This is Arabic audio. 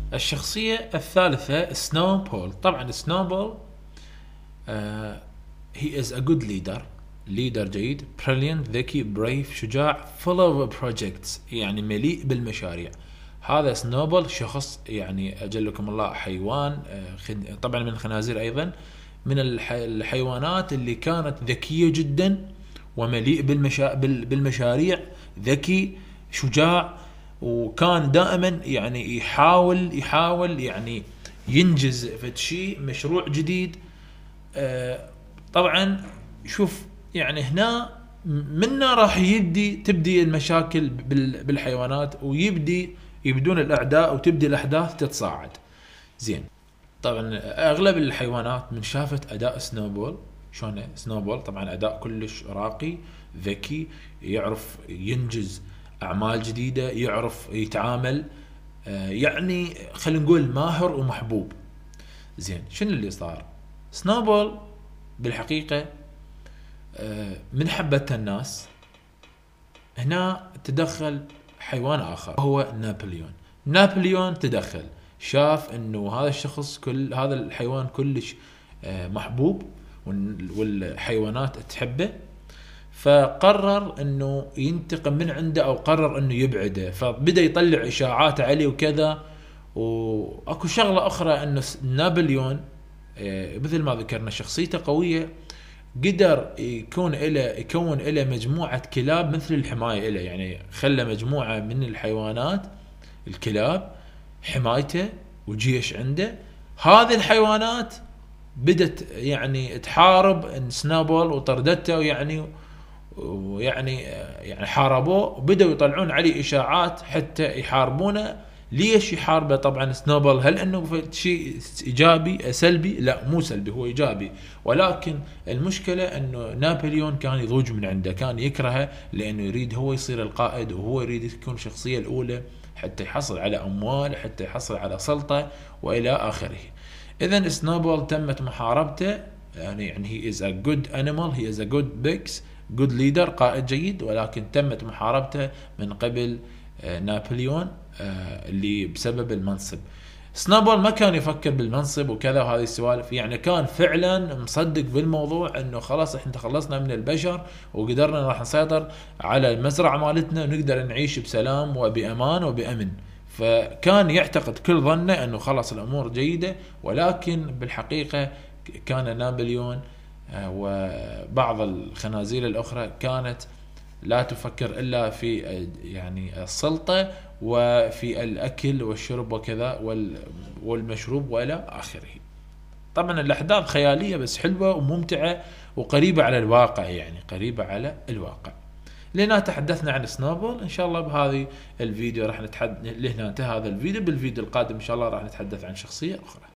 الشخصية الثالثة سنوبول. طبعا سنوبول he is a good leader. ليدر جيد، brilliant، ذكي، brave، شجاع، full of projects، يعني مليء بالمشاريع. هذا سنوبل شخص يعني أجلكم الله حيوان، طبعا من الخنازير أيضا، من الحيوانات اللي كانت ذكية جدا ومليء بالمشاريع، ذكي شجاع، وكان دائما يعني يحاول يعني ينجز في شيء مشروع جديد. طبعا شوف يعني هنا منا راح تبدي المشاكل بالحيوانات، يبدون الاعداء وتبدي الاحداث تتصاعد. زين، طبعا اغلب الحيوانات من شافت اداء سنوبول، شلون سنوبول طبعا اداء كلش راقي، ذكي، يعرف ينجز اعمال جديده، يعرف يتعامل، يعني خلينا نقول ماهر ومحبوب. زين، شنو اللي صار؟ سنوبول بالحقيقه من حبته الناس هنا تدخل حيوان اخر هو نابليون تدخل، شاف انه هذا الشخص هذا الحيوان كلش محبوب والحيوانات تحبه، فقرر انه ينتقم من عنده او قرر انه يبعده، فبدأ يطلع اشاعات عليه وكذا. واكو شغلة اخرى انه نابليون مثل ما ذكرنا شخصيته قوية، قدر يكون له مجموعة كلاب مثل الحماية له، يعني خلى مجموعة من الحيوانات الكلاب حمايته وجيش عنده. هذه الحيوانات بدت يعني تحارب سنوبول وطردته، يعني حاربوه وبدأوا يطلعون عليه إشاعات حتى يحاربونه. ليش يحاربه طبعا سنوبل؟ هل انه شيء ايجابي سلبي؟ لا مو سلبي، هو ايجابي، ولكن المشكلة انه نابليون كان يضوج من عنده، كان يكرهه لانه يريد هو يصير القائد، وهو يريد يكون الشخصية الاولى حتى يحصل على اموال، حتى يحصل على سلطة والى اخره. اذا سنوبل تمت محاربته، يعني he is a good animal, he is a good good leader، قائد جيد، ولكن تمت محاربته من قبل نابليون اللي بسبب المنصب. سنوبل ما كان يفكر بالمنصب وكذا وهذه السوالف، يعني كان فعلا مصدق بالموضوع انه خلاص احنا خلصنا من البشر وقدرنا راح نسيطر على المزرعة مالتنا ونقدر نعيش بسلام وبأمان وبأمن. فكان يعتقد كل ظنه انه خلاص الامور جيدة، ولكن بالحقيقة كان نابليون وبعض الخنازير الاخرى كانت لا تفكر الا في يعني السلطة وفي الاكل والشرب وكذا والمشروب والى اخره. طبعا الاحداث خيالية بس حلوة وممتعة وقريبة على الواقع، يعني قريبة على الواقع. لهنا تحدثنا عن سنوبل. ان شاء الله بهذه الفيديو راح لهنا انتهى هذا الفيديو. بالفيديو القادم ان شاء الله راح نتحدث عن شخصية اخرى.